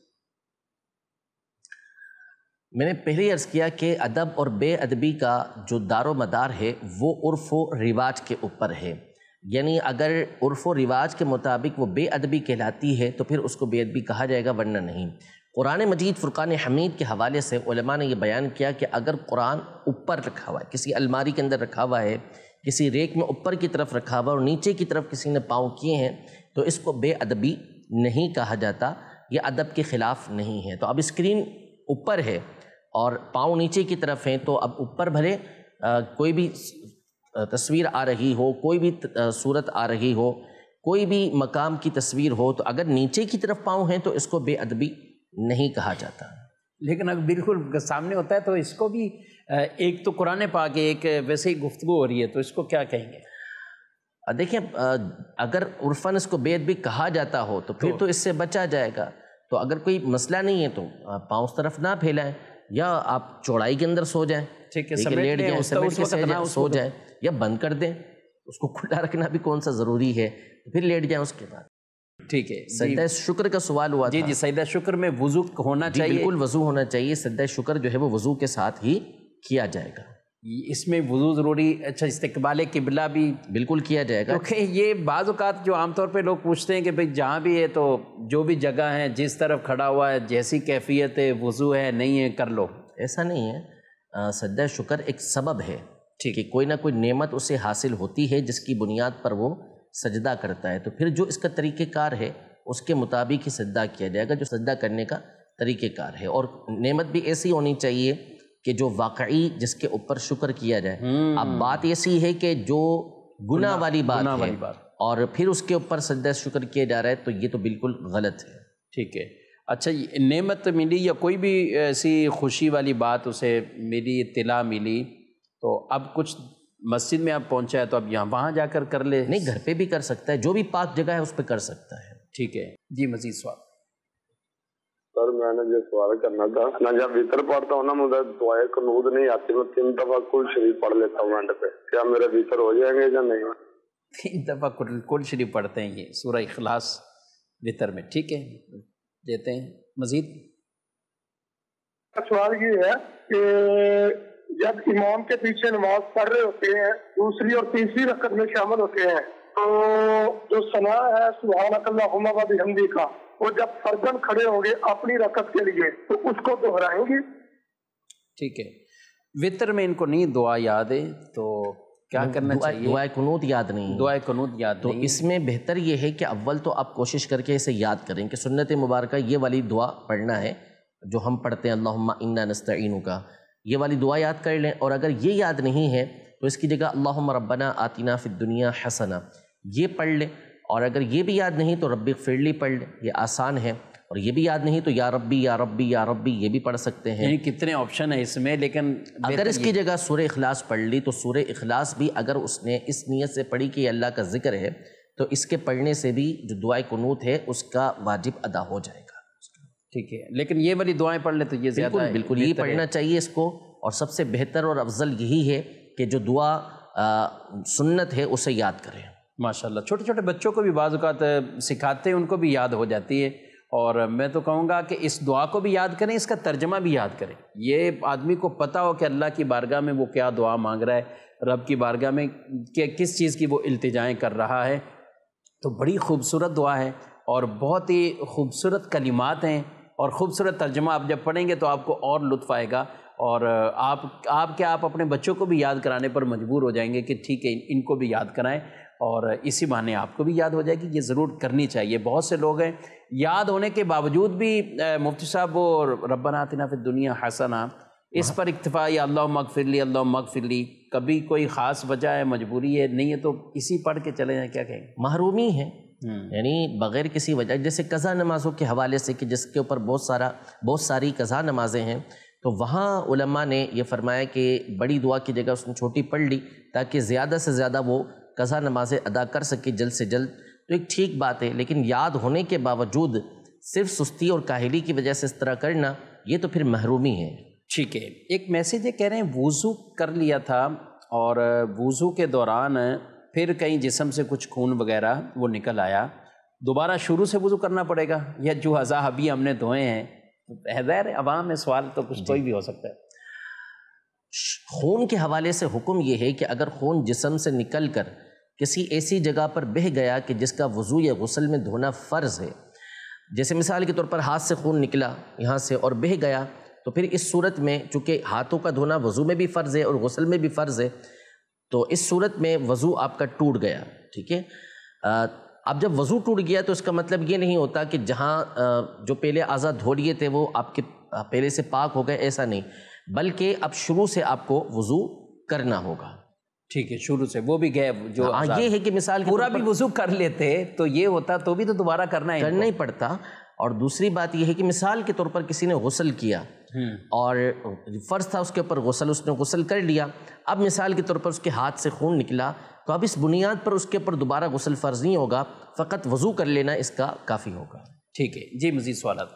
میں نے پہلے عرض کیا کہ ادب اور بے ادبی کا جو دار و مدار ہے وہ عرف و رواج کے اوپر ہے. یعنی اگر عرف و رواج کے مطابق وہ بے ادبی کہلاتی ہے تو پھر اس کو بے ادبی کہا جائے گا، ورنہ نہیں. قرآن مجید فرقان حمید کے حوالے سے علماء نے یہ بیان کیا کہ اگر قرآن اوپر رکھا ہوا ہے، کسی الماری کے اندر رکھا ہوا ہے، کسی ریک میں اوپر کی طرف رکھا ہوا ہے اور نیچے کی طرف کسی نے پاؤں کیے ہیں، تو اس کو بے ادبی نہیں کہا جاتا، یہ ادب کے خلاف نہیں ہے. تو اب اسکرین اوپر ہے اور پاؤں نیچے کی طرف ہیں، تو اب اوپر بھلے کوئی بھی تصویر آ رہی ہو، کوئی بھی صورت آ رہی ہو، کوئی بھی مقام کی تصویر ہو، تو اگر نیچے کی طرف پاؤں ہیں تو اس کو بے ادبی نہیں کہا جاتا. لیکن اگر بالکل سامنے ہوتا ہے تو اس کو بھی ایک تو قرآن پاک ہے، ایک ویسے ہی گفتگو ہو رہی ہے، تو اس کو کیا کہیں گے؟ دیکھیں اگر عرفاً اس کو بے ادبی کہا جاتا ہو تو پھر تو اس سے بچا جائے گا. تو اگر کوئی مسئلہ نہیں ہے تو پاؤں اس طرف نہ پھیلائیں، یا آپ چوڑائی کے اندر سو جائیں، ٹھیک ہے، لیٹ جائیں، سمیٹ کے سو جائیں، یا بند کر دیں. اس کو کھلا رکھنا بھی کون سا ضروری ہے، پھر لیٹ جائیں اس کے بعد. ٹھیک ہے. سجدہ شکر کا سوال ہوا تھا. جی سجدہ شکر میں وضو ہونا چاہیے؟ بالکل وضو ہونا چاہیے. سجدہ شکر جو ہے وہ وضو کے ساتھ ہی کیا جائے گا. اس میں وضو ضروری؟ اچھا، استقبال قبلہ بھی بالکل کیا جائے گا. کیونکہ یہ بعض اوقات جو عام طور پہ لوگ پوچھتے ہیں کہ بھئی جہاں بھی ہے تو جو بھی جگہ ہے جس طرف کھڑا ہوا ہے جیسی کیفیت ہے وضو ہے نہیں ہے کر لو. ایسا نہیں ہے. سجدہ شکر ایک سبب ہے کہ کوئی نہ کوئی نعمت اسے حاصل ہوتی ہے جس کی بنیاد پر وہ سجدہ کرتا ہے، تو پھر جو اس کا طریقہ کار ہے اس کے مطابق ہی سجدہ کیا جائے گا، جو سجدہ کرنے کا طریقہ کار ہے. اور نعمت بھی ایسی ہونی چاہیے کہ جو واقعی جس کے اوپر شکر کیا جائے. اب بات ایسی ہے کہ جو گناہ والی بات ہے اور پھر اس کے اوپر سجدہ شکر کیا جا رہا ہے تو یہ تو بالکل غلط ہے. ٹھیک ہے. اچھا، نعمت ملی یا کوئی بھی ایسی خوشی والی بات اسے ملی، اطلاع ملی، تو اب کچھ مسجد میں آپ پہنچا ہے تو اب یہاں وہاں جا کر لے؟ نہیں، گھر پہ بھی کر سکتا ہے، جو بھی پاک جگہ ہے اس پہ کر سکتا ہے. ٹھیک ہے جی، مزید سوال؟ سر میں نے جو سوال کرنا تھا، میں جب وطر پڑھتا ہوں نا مجھے دعائیں قنوت نہیں آتی، میں 3 دفعہ کل شریف پڑھ لیتا ہوں اینڈ پہ، کیا میرے وطر ہو جائیں گے یا نہیں؟ 3 دفعہ کل شریف پڑھتے ہیں، یہ سورہ اخلاص وطر میں. ٹھیک ہے، دیتے ہیں مزید. سوال یہ ہے کہ جب امام کے پیچھے نماز پڑھ رہے ہوتے ہیں، دوسری اور تیسری رکعت میں شامل ہوتے ہیں، تو جو ثنا ہے سبحانک اللہم و بحمدک کا، وہ جب فرداً کھڑے ہوں گے اپنی رکعت کے لیے تو اس کو دہرائیں گے؟ ٹھیک ہے. وطر میں ان کو نہیں دعا یاد ہے تو کیا کرنا چاہیے؟ دعائے قنوت یاد نہیں. دعائے قنوت یاد نہیں. تو اس میں بہتر یہ ہے کہ اول تو آپ کوشش کر کے اسے یاد کریں کہ سنت مبارکہ یہ والی دعا پڑھنا ہے جو ہم پڑھتے ہیں، اللہم انا نستعینک، یہ والی دعا یاد کر لیں. اور اگر یہ یاد نہیں ہے تو اس کی جگہ اللہم ربنا آتنا فی الدنیا حسنہ یہ پڑھ لیں. اور اگر یہ بھی یاد نہیں تو رب اغفر لی پڑھ لیں، یہ آسان ہے. اور یہ بھی یاد نہیں تو یا ربی یا ربی یا ربی یہ بھی پڑھ سکتے ہیں. یعنی کتنے آپشن ہیں اس میں، لیکن اگر اس کی جگہ سورہ اخلاص پڑھ لی تو سورہ اخلاص بھی اگر اس نے اس نیت سے پڑھی کہ یہ اللہ کا ذکر ہے تو اس کے پڑھنے سے بھی جو دعائے قنوت ہے اس کا واجب ادا ہو جائے گا. ٹھیک ہے، لیکن یہ والی دعائیں پڑھ لے تو یہ زیادہ بالکل یہ پڑھنا چاہیے اس کو، اور سب سے بہتر اور افضل یہی ہے کہ جو دعا سنت ہے اسے یاد کریں. ماشاءاللہ چھوٹے چھوٹے بچوں کو بھی بعض اوقات سکھاتے ہیں، ان کو بھی یاد ہو جاتی ہے. اور میں تو کہوں گا کہ اس دعا کو بھی یاد کریں، اس کا ترجمہ بھی یاد کریں. یہ آدمی کو پتہ ہو کہ اللہ کی بارگاہ میں وہ کیا دعا مانگ رہا ہے، رب کی بارگاہ میں کہ کس چیز کی وہ التجائیں کر رہا ہے. تو بڑی خوبصورت دعا ہے اور بہت ہی خوبصورت کلمات ہیں اور خوبصورت ترجمہ آپ جب پڑھیں گے تو آپ کو اور لطف آئے گا، اور آپ اپنے بچوں کو بھی یاد کرانے پر مجبور ہو جائیں گے کہ ٹھیک ہے ان کو بھی یاد کرائیں، اور اسی بہانے آپ کو بھی یاد ہو جائے گی. یہ ضرور کرنی چاہیے. بہت سے لوگ ہیں یاد ہونے کے باوجود بھی مفتی صاحب وہ ربنا آتنا فی الدنیا حسنہ اس پر اکتفا یا اللہم اغفر لی اللہم اغفر لی، کبھی کوئی خاص وجہ ہے، مجبوری ہے، نہیں ہے تو اسی پڑھ کے چلے جائیں. کیا کہیں گے؟ محرومی ہے، یعنی بغیر کسی وجہ، جیسے قضا نمازوں کے حوالے سے کہ جس کے اوپر بہت ساری قضا نمازیں ہیں، تو وہاں علماء نے یہ فرمایا کہ بڑی دعا کی جگہ اس نے چھوٹی پڑھ لی تاکہ زیادہ سے زیادہ وہ قضا نمازیں ادا کر سکے جلد سے جلد. تو ایک ٹھیک بات ہے، لیکن یاد ہونے کے باوجود صرف سستی اور کاہلی کی وجہ سے اس طرح کرنا یہ تو پھر محرومی ہے. ٹھیک ہے. ایک میسیج ہے، کہہ رہے ہیں وضو کر لیا تھا اور وضو کے دوران پھر کہیں جسم سے کچھ خون وغیرہ وہ نکل آیا، دوبارہ شروع سے وضو کرنا پڑے گا یا جو اعضاء ابھی ہم نے دھوئے ہیں؟ ظاہر ہے عوام میں سوال تو کچھ کوئی بھی ہو سکتا ہے. خون کے حوالے سے حکم یہ ہے کہ اگر خون جسم سے نکل کر کسی ایسی جگہ پر بہہ گیا کہ جس کا وضو یا غسل میں دھونا فرض ہے، جیسے مثال کے طور پر ہاتھ سے خون نکلا یہاں سے اور بہہ گیا، تو پھر اس صورت میں چونکہ ہاتھوں کا دھونا وضو میں بھی فرض ہے اور غسل میں بھی فرض ہے، تو اس صورت میں وضو آپ کا ٹوٹ گیا. ٹھیک ہے. اب جب وضو ٹوٹ گیا تو اس کا مطلب یہ نہیں ہوتا کہ جہاں جو پہلے اعضاء دھو لیے تھے وہ آپ کے پہلے سے پاک ہو گئے، ایسا نہیں، بلکہ اب شروع سے آپ کو وضو کرنا ہوگا. ٹھیک ہے، شروع سے وہ بھی گئے جو یہ ہے کہ مثال پورا بھی وضو کر لیتے تو یہ ہوتا تو بھی تو دوبارہ کرنا ہی پڑتا. اور دوسری بات یہ ہے کہ مثال کے طور پر کسی نے غسل کیا اور فرض تھا اس کے اوپر غسل، اس نے غسل کر لیا، اب مثال کے طور پر اس کے ہاتھ سے خون نکلا تو اب اس بنیاد پر اس کے اوپر دوبارہ غسل فرض نہیں ہوگا، فقط وضو کر لینا اس کا کافی ہوگا. ٹھیک ہے جی، مزید سوالات؟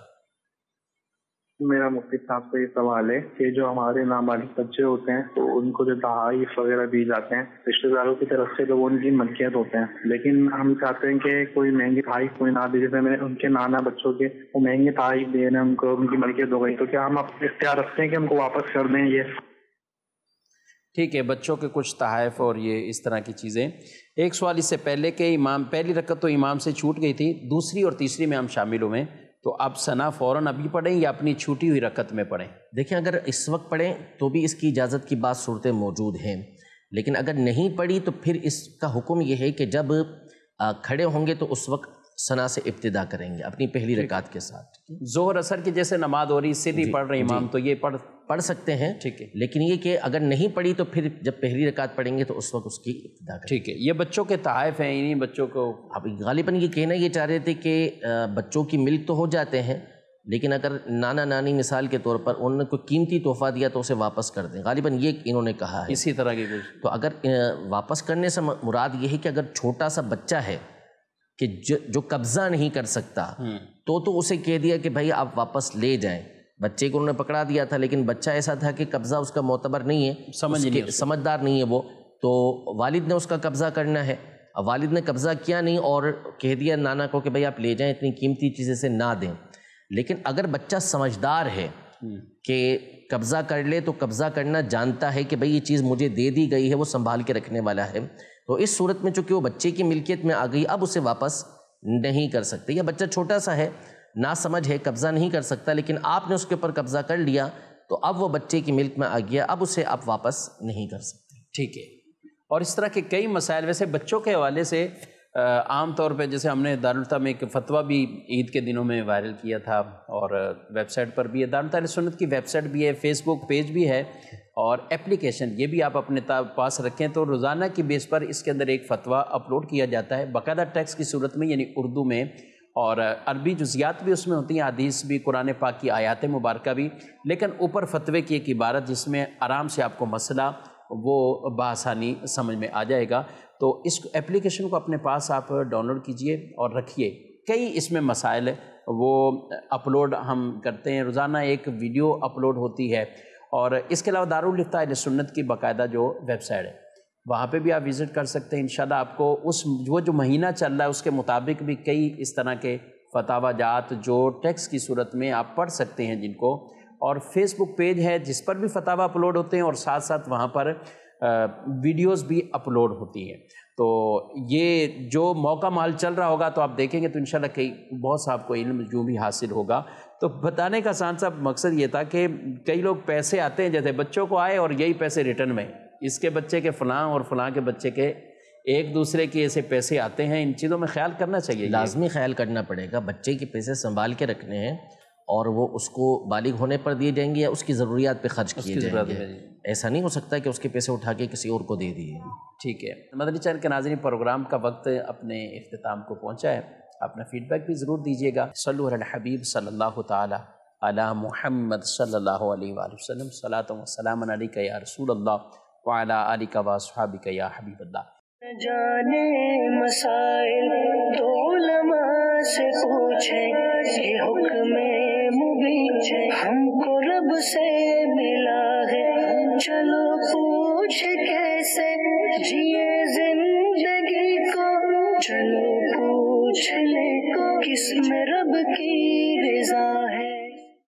میرا مفتی صاحب سے یہ سوال ہے کہ جو ہمارے نابالغ بچے ہوتے ہیں تو ان کو جو تحائف وغیرہ دی جاتے ہیں رشتہ داروں کی طرف سے، تو وہ ان کی ملکیت ہوتے ہیں، لیکن ہم چاہتے ہیں کہ کوئی مہنگی تحائف کوئی نہ دے. جیسے میں ان کے نانا بچوں کے وہ مہنگے تحائف دے رہے ہیں، ان کو ان کی ملکیت ہو گئی، تو کیا ہم اختیار رکھتے ہیں کہ ہم کو واپس کر دیں یہ؟ ٹھیک ہے، بچوں کے کچھ تحائف اور یہ اس طرح کی چیزیں. ایک سوال اس سے پہلے کہ امام پہلی رکعت تو امام سے چھوٹ گئی تھی، دوسری اور تیسری میں ہم شامل ہوئے، تو اب ثنا فوراً ابھی پڑھیں یا اپنی چھوٹی ہوئی رکعت میں پڑھیں؟ دیکھیں اگر اس وقت پڑھیں تو بھی اس کی اجازت کی بعض صورتیں موجود ہیں، لیکن اگر نہیں پڑھی تو پھر اس کا حکم یہ ہے کہ جب کھڑے ہوں گے تو اس وقت ثنا سے ابتدا کریں گے اپنی پہلی رکعت کے ساتھ. ظہر اثر کی جیسے نماز ہو رہی سیدھی پڑھ رہے امام تو یہ پڑھ سکتے ہیں. ٹھیک ہے، لیکن یہ کہ اگر نہیں پڑھی تو پھر جب پہلی رکعت پڑھیں گے تو اس وقت اس کی ابتدا کریں. ٹھیک ہے. یہ بچوں کے تحائف ہیں، انہیں بچوں کو اب غالباً یہ کہنا یہ چاہ رہے تھے کہ بچوں کی ملک تو ہو جاتے ہیں، لیکن اگر نانا نانی مثال کے طور پر انہوں نے کوئی قیمتی تحفہ دیا تو اسے واپس کر دیں، غالباً یہ انہوں نے کہا ہے اسی طرح کی. تو اگر واپس کرنے سے مراد یہ ہے کہ اگر چھوٹا سا بچہ ہے کہ جو قبضہ نہیں کر سکتا تو اسے کہہ دیا کہ بھائی آپ واپس لے جائیں. بچے کو انہوں نے پکڑا دیا تھا لیکن بچہ ایسا تھا کہ قبضہ اس کا معتبر نہیں ہے، سمجھدار نہیں ہے وہ، تو والد نے اس کا قبضہ کرنا ہے. اب والد نے قبضہ کیا نہیں اور کہہ دیا نانا کو کہ بھائی آپ لے جائیں، اتنی قیمتی چیزیں سے نہ دیں. لیکن اگر بچہ سمجھدار ہے کہ قبضہ کر لے تو قبضہ کرنا جانتا ہے کہ بھئی یہ چیز مجھے دے دی گئی ہے، وہ سنبھال کے رکھنے والا ہے، تو اس صورت میں چونکہ وہ بچے کی ملکیت میں آ گئی اب اسے واپس نہیں کر سکتے. یا بچہ چھوٹا سا ہے، نا سمجھ ہے، قبضہ نہیں کر سکتا، لیکن آپ نے اس کے اوپر قبضہ کر لیا تو اب وہ بچے کی ملک میں آ گیا، اب اسے آپ واپس نہیں کر سکتے. ٹھیک ہے. اور اس طرح کے کئی مسائل ویسے بچوں کے حوالے سے عام طور پہ جیسے ہم نے دارالفتہ میں ایک فتویٰ بھی عید کے دنوں میں وائرل کیا تھا اور ویب سائٹ پر بھی ہے، دارالفتہ اہل سنت کی ویب سائٹ بھی ہے، فیس بک پیج بھی ہے اور اپلیکیشن، یہ بھی آپ اپنے پاس رکھیں تو روزانہ کی بیس پر اس کے اندر ایک فتویٰ اپلوڈ کیا جاتا ہے باقاعدہ ٹیکسٹ کی صورت میں، یعنی اردو میں، اور عربی جزیات بھی اس میں ہوتی ہیں، حدیث بھی، قرآن پاک کی آیات مبارکہ بھی، لیکن اوپر فتوے کی ایک عبارت جس میں آرام سے آپ کو مسئلہ وہ بآسانی سمجھ میں آ جائے گا۔ تو اس اپلیکیشن کو اپنے پاس آپ ڈاؤن لوڈ کیجئے اور رکھیے۔ کئی اس میں مسائل وہ اپلوڈ ہم کرتے ہیں، روزانہ ایک ویڈیو اپلوڈ ہوتی ہے، اور اس کے علاوہ دارالفتاء اہل سنت کی باقاعدہ جو ویب سائٹ ہے وہاں پہ بھی آپ وزٹ کر سکتے ہیں۔ انشاءاللہ آپ کو وہ جو مہینہ چل رہا ہے اس کے مطابق بھی کئی اس طرح کے فتاوی جات جو ٹیکسٹ کی صورت میں آپ پڑھ سکتے ہیں جن کو، اور فیس بک پیج ہے جس پر بھی فتاوی اپلوڈ ہوتے ہیں، اور ساتھ ساتھ وہاں پر ویڈیوز بھی اپلوڈ ہوتی ہیں۔ تو یہ جو موقع مال چل رہا ہوگا تو آپ دیکھیں گے تو انشاءاللہ بہت سا آپ کو علم جو بھی حاصل ہوگا۔ تو بتانے کا سان صاحب مقصد یہ تھا کہ کئی لوگ پیسے آتے ہیں، جیسے بچوں کو آئے اور یہی پیسے ریٹرن میں، اس کے بچے کے فلاں اور فلاں کے بچے کے، ایک دوسرے کے ایسے پیسے آتے ہیں۔ ان چیزوں میں خیال کرنا چاہیے، لازمی خیال کرنا پڑے گا۔ بچے کے پیسے سنبھال کے رکھنے ہیں، اور وہ اس کو بالغ ہونے پر دیے جائیں گے یا اس کی ضروریات پہ خرچ کیے جائیں گے۔ ایسا نہیں ہو سکتا کہ اس کے پیسے اٹھا کے کسی اور کو دے دیے۔ ٹھیک ہے، مدنی چینل کے ناظرین، پروگرام کا وقت اپنے اختتام کو پہنچا ہے۔ اپنا فیڈ بیک بھی ضرور دیجیے گا۔ صلو علی الحبیب صلی اللہ تعالی علی محمد صلی اللہ علیہ وآلہ وسلم، صلاۃ و سلام علیک یا رسول اللہ وعلی آلک و اصحابک یا حبیب اللہ۔ جانے مسائل تو علماء سے پوچھیں، یہ حکم مبین ہم کو رب سے ملا ہے، چلو پوچھ کیسے جیے